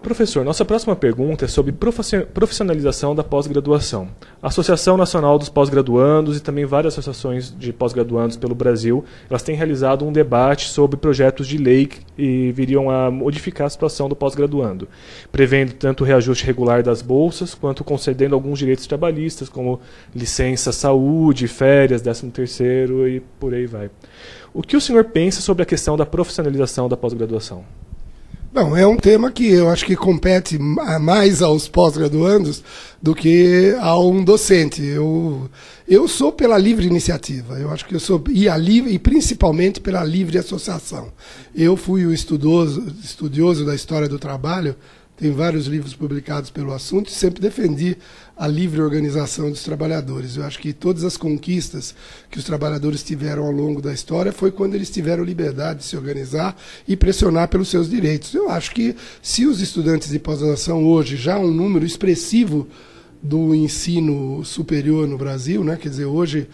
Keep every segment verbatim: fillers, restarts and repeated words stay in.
Professor, nossa próxima pergunta é sobre profissionalização da pós-graduação. A Associação Nacional dos Pós-Graduandos e também várias associações de pós-graduandos pelo Brasil, elas têm realizado um debate sobre projetos de lei que viriam a modificar a situação do pós-graduando, prevendo tanto o reajuste regular das bolsas, quanto concedendo alguns direitos trabalhistas, como licença saúde, férias, décimo terceiro e por aí vai. O que o senhor pensa sobre a questão da profissionalização da pós-graduação? Bom, é um tema que eu acho que compete mais aos pós-graduandos do que a um docente. Eu, eu sou pela livre iniciativa, eu acho que eu sou e, a livre, e principalmente pela livre associação. Eu fui o estudioso, estudioso da história do trabalho, tenho vários livros publicados pelo assunto e sempre defendi a livre organização dos trabalhadores. Eu acho que todas as conquistas que os trabalhadores tiveram ao longo da história foi quando eles tiveram liberdade de se organizar e pressionar pelos seus direitos. Eu acho que se os estudantes de pós-graduação hoje, já um número expressivo do ensino superior no Brasil, né? Quer dizer, hoje,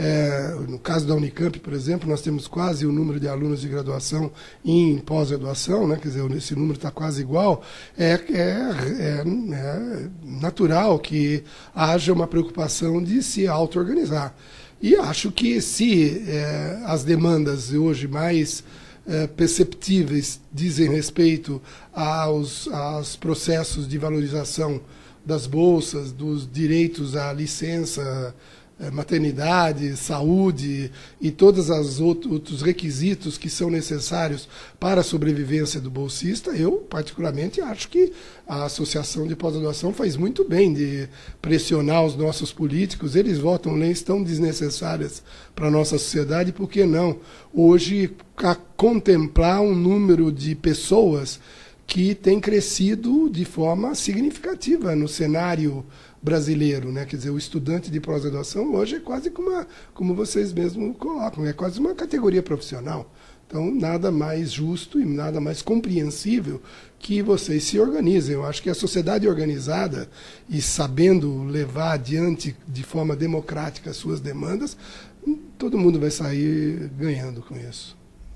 é, no caso da Unicamp, por exemplo, nós temos quase o número de alunos de graduação em pós-graduação, né? Quer dizer, esse número está quase igual. É, é, é, é natural que haja uma preocupação de se auto-organizar. E acho que se é, as demandas hoje mais é, perceptíveis dizem respeito aos, aos processos de valorização das bolsas, dos direitos à licença, maternidade, saúde e todos os outros requisitos que são necessários para a sobrevivência do bolsista, eu, particularmente, acho que a Associação de Pós-Graduação faz muito bem de pressionar os nossos políticos. Eles votam leis tão desnecessárias para a nossa sociedade, por que não hoje a contemplar um número de pessoas que tem crescido de forma significativa no cenário brasileiro, né? Quer dizer, o estudante de pós-graduação hoje é quase como, uma, como vocês mesmos colocam, é quase uma categoria profissional. Então, nada mais justo e nada mais compreensível que vocês se organizem. Eu acho que a sociedade organizada e sabendo levar adiante de forma democrática as suas demandas, todo mundo vai sair ganhando com isso.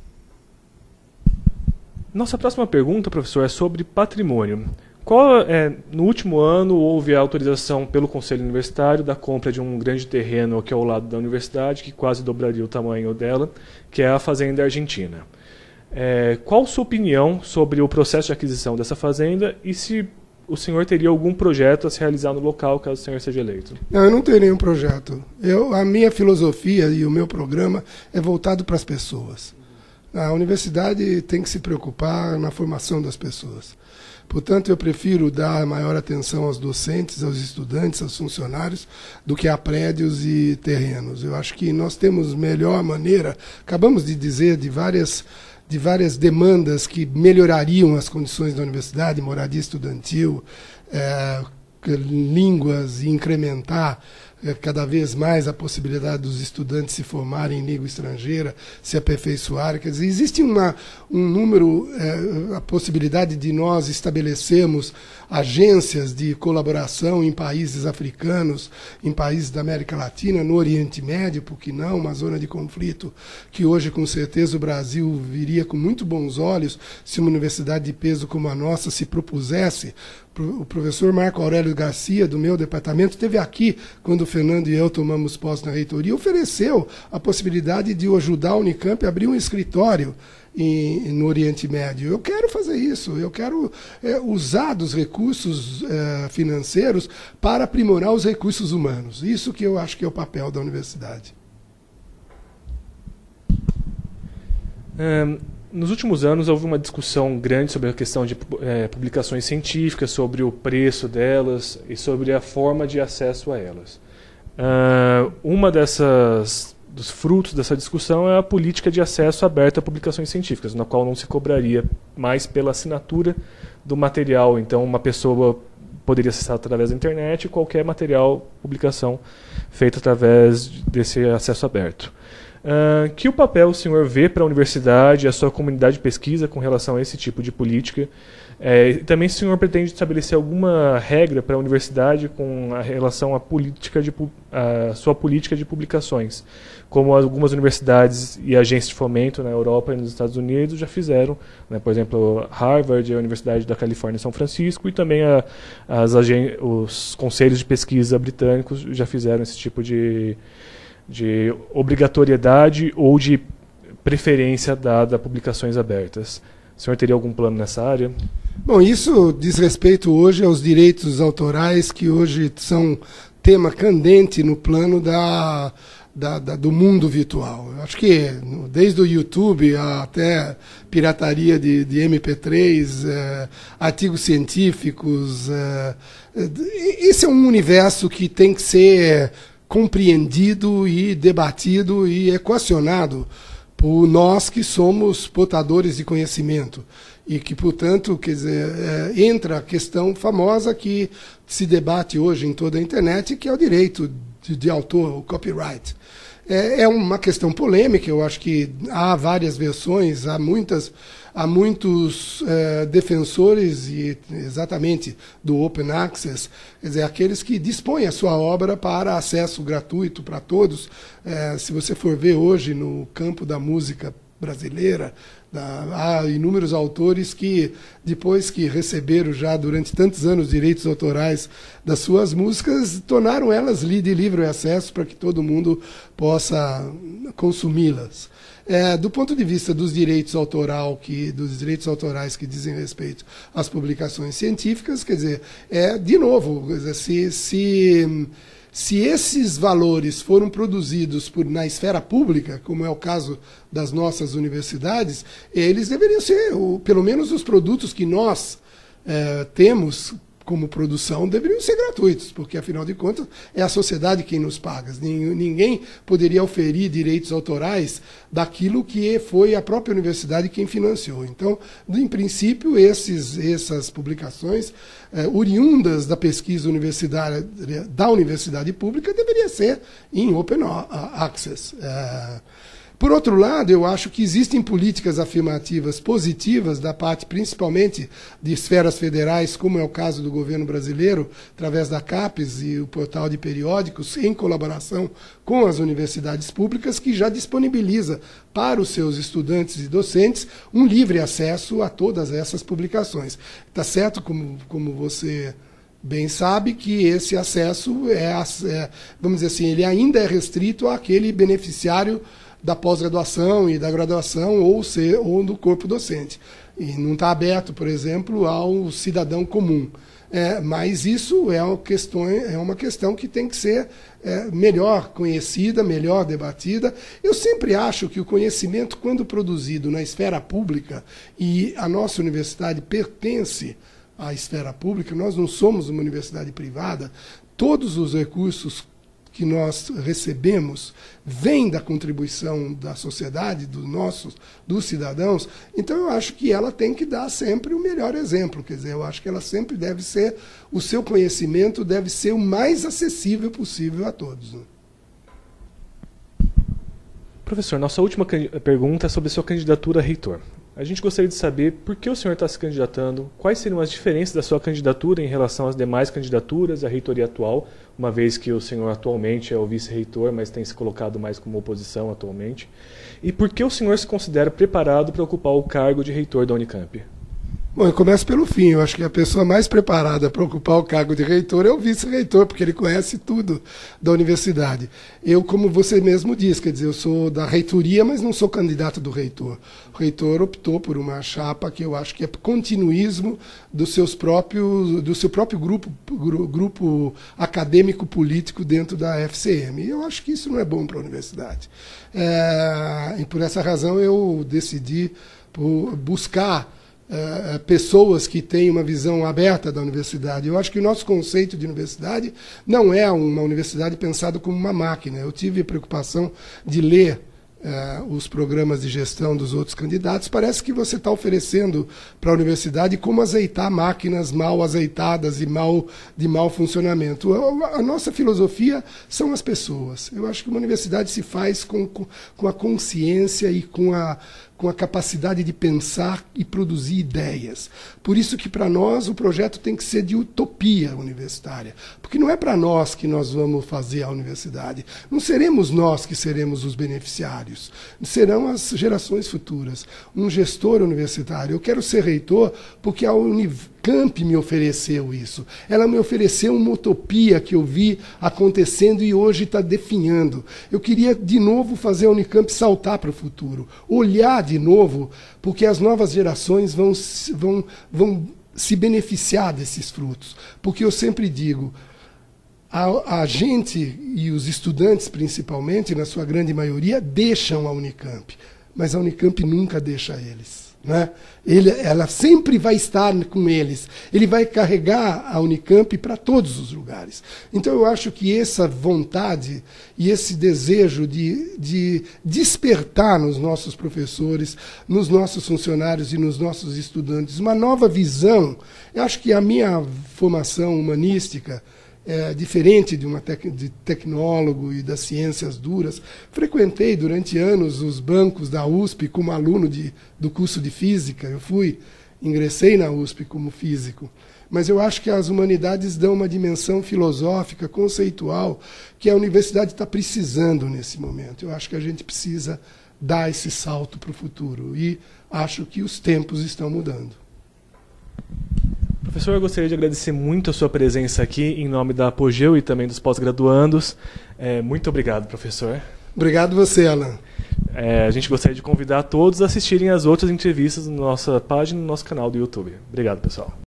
Nossa próxima pergunta, professor, é sobre patrimônio. Qual, é, no último ano, houve a autorização pelo Conselho Universitário da compra de um grande terreno aqui ao lado da universidade, que quase dobraria o tamanho dela, que é a Fazenda Argentina. É, qual a sua opinião sobre o processo de aquisição dessa fazenda e se o senhor teria algum projeto a se realizar no local, caso o senhor seja eleito? Não, eu não tenho nenhum projeto. Eu, a minha filosofia e o meu programa é voltado para as pessoas. A universidade tem que se preocupar na formação das pessoas. Portanto, eu prefiro dar maior atenção aos docentes, aos estudantes, aos funcionários, do que a prédios e terrenos. Eu acho que nós temos melhor maneira, acabamos de dizer de várias, de várias demandas que melhorariam as condições da universidade, moradia estudantil, é, línguas e incrementar cada vez mais a possibilidade dos estudantes se formarem em língua estrangeira, se aperfeiçoarem. Quer dizer, existe uma, um número, é, a possibilidade de nós estabelecermos agências de colaboração em países africanos, em países da América Latina, no Oriente Médio, por que não, uma zona de conflito que hoje, com certeza, o Brasil viria com muito bons olhos se uma universidade de peso como a nossa se propusesse. O professor Marco Aurélio Garcia, do meu departamento, esteve aqui quando o Fernando e eu tomamos posse na reitoria, ofereceu a possibilidade de ajudar a Unicamp a abrir um escritório em, no Oriente Médio. Eu quero fazer isso, eu quero é, usar dos recursos é, financeiros para aprimorar os recursos humanos. Isso que eu acho que é o papel da universidade. Um... Nos últimos anos, houve uma discussão grande sobre a questão de é, publicações científicas, sobre o preço delas e sobre a forma de acesso a elas. Uh, uma dessas dos frutos dessa discussão é a política de acesso aberto a publicações científicas, na qual não se cobraria mais pela assinatura do material. Então, uma pessoa poderia acessar através da internet e qualquer material, publicação feita através desse acesso aberto. Uh, que o papel o senhor vê para a universidade e a sua comunidade de pesquisa com relação a esse tipo de política? É, também se o senhor pretende estabelecer alguma regra para a universidade com a relação à política de, a sua política de publicações, como algumas universidades e agências de fomento na Europa e nos Estados Unidos já fizeram, né? Por exemplo, Harvard, a Universidade da Califórnia em São Francisco, e também a, as os conselhos de pesquisa britânicos já fizeram esse tipo de, de obrigatoriedade ou de preferência dada a publicações abertas. O senhor teria algum plano nessa área? Bom, isso diz respeito hoje aos direitos autorais, que hoje são tema candente no plano da, da, da, do mundo virtual. Eu acho que desde o YouTube até pirataria de, de M P três, é, artigos científicos, é, esse é um universo que tem que ser compreendido e debatido e equacionado por nós que somos portadores de conhecimento. E que, portanto, quer dizer, é, entra a questão famosa que se debate hoje em toda a internet, que é o direito de, de autor, o copyright. É, é uma questão polêmica, eu acho que há várias versões, há, muitas, há muitos é, defensores e, exatamente do Open Access, quer dizer, aqueles que dispõem a sua obra para acesso gratuito para todos. É, se você for ver hoje no campo da música brasileira, há inúmeros autores que, depois que receberam já durante tantos anos direitos autorais das suas músicas, tornaram elas de livre acesso para que todo mundo possa consumi-las. É, do ponto de vista dos direitos autoral, que, dos direitos autorais que dizem respeito às publicações científicas, quer dizer, é, de novo, quer dizer, se, se Se esses valores foram produzidos por, na esfera pública, como é o caso das nossas universidades, eles deveriam ser, ou, pelo menos os produtos que nós eh, temos como produção, deveriam ser gratuitos, porque, afinal de contas, é a sociedade quem nos paga. Ninguém poderia oferir direitos autorais daquilo que foi a própria universidade quem financiou. Então, em princípio, esses, essas publicações eh, oriundas da pesquisa universitária da universidade pública deveriam ser em open access. Eh, Por outro lado, eu acho que existem políticas afirmativas positivas da parte, principalmente, de esferas federais, como é o caso do governo brasileiro, através da CAPES e o portal de periódicos, em colaboração com as universidades públicas, que já disponibiliza para os seus estudantes e docentes um livre acesso a todas essas publicações. Está certo, como, como você bem sabe, que esse acesso é, é, vamos dizer assim, ele ainda é restrito àquele beneficiário da pós-graduação e da graduação, ou, ser, ou do corpo docente. E não está aberto, por exemplo, ao cidadão comum. É, mas isso é uma questão, é uma questão que tem que ser é, melhor conhecida, melhor debatida. Eu sempre acho que o conhecimento, quando produzido na esfera pública, e a nossa universidade pertence à esfera pública, nós não somos uma universidade privada, todos os recursos que nós recebemos vem da contribuição da sociedade, dos nossos, dos cidadãos. Então, eu acho que ela tem que dar sempre o melhor exemplo. Quer dizer, eu acho que ela sempre deve ser, o seu conhecimento deve ser o mais acessível possível a todos. Professor, nossa última pergunta é sobre a sua candidatura a reitor. A gente gostaria de saber por que o senhor está se candidatando, quais seriam as diferenças da sua candidatura em relação às demais candidaturas à reitoria atual, uma vez que o senhor atualmente é o vice-reitor, mas tem se colocado mais como oposição atualmente, e por que o senhor se considera preparado para ocupar o cargo de reitor da Unicamp? Bom, eu começo pelo fim. Eu acho que a pessoa mais preparada para ocupar o cargo de reitor é o vice-reitor, porque ele conhece tudo da universidade. Eu, como você mesmo disse, quer dizer, eu sou da reitoria, mas não sou candidato do reitor. O reitor optou por uma chapa que eu acho que é continuismo dos seus próprios, do seu próprio grupo, grupo acadêmico-político dentro da F C M. E eu acho que isso não é bom para a universidade. É, e por essa razão eu decidi por buscar Uh, pessoas que têm uma visão aberta da universidade. Eu acho que o nosso conceito de universidade não é uma universidade pensada como uma máquina. Eu tive a preocupação de ler uh, os programas de gestão dos outros candidatos, parece que você está oferecendo para a universidade como azeitar máquinas mal azeitadas e mal, de mau funcionamento. A, a nossa filosofia são as pessoas. Eu acho que uma universidade se faz com, com, com a consciência e com a com a capacidade de pensar e produzir ideias. Por isso que, para nós, o projeto tem que ser de utopia universitária. Porque não é para nós que nós vamos fazer a universidade. Não seremos nós que seremos os beneficiários. Serão as gerações futuras. Um gestor universitário. Eu quero ser reitor porque a Unicamp me ofereceu isso. Ela me ofereceu uma utopia que eu vi acontecendo e hoje está definhando. Eu queria, de novo, fazer a Unicamp saltar para o futuro. Olhar de novo, porque as novas gerações vão, vão, vão se beneficiar desses frutos. Porque eu sempre digo, a, a gente e os estudantes, principalmente, na sua grande maioria, deixam a Unicamp, mas a Unicamp nunca deixa eles. Né? Ele, ela sempre vai estar com eles. Ele vai carregar a Unicamp para todos os lugares. Então, eu acho que essa vontade e esse desejo de, de despertar nos nossos professores, nos nossos funcionários e nos nossos estudantes uma nova visão. Eu acho que a minha formação humanística, é, diferente de uma tec de tecnólogo e das ciências duras, frequentei durante anos os bancos da U S P como aluno de, do curso de física. Eu fui, ingressei na U S P como físico. Mas eu acho que as humanidades dão uma dimensão filosófica, conceitual, que a universidade está precisando nesse momento. Eu acho que a gente precisa dar esse salto para o futuro. E acho que os tempos estão mudando. Professor, eu gostaria de agradecer muito a sua presença aqui, em nome da Apogeu e também dos pós-graduandos. É, muito obrigado, professor. Obrigado você, Alan. É, a gente gostaria de convidar todos a assistirem as outras entrevistas na nossa página, no nosso canal do YouTube. Obrigado, pessoal.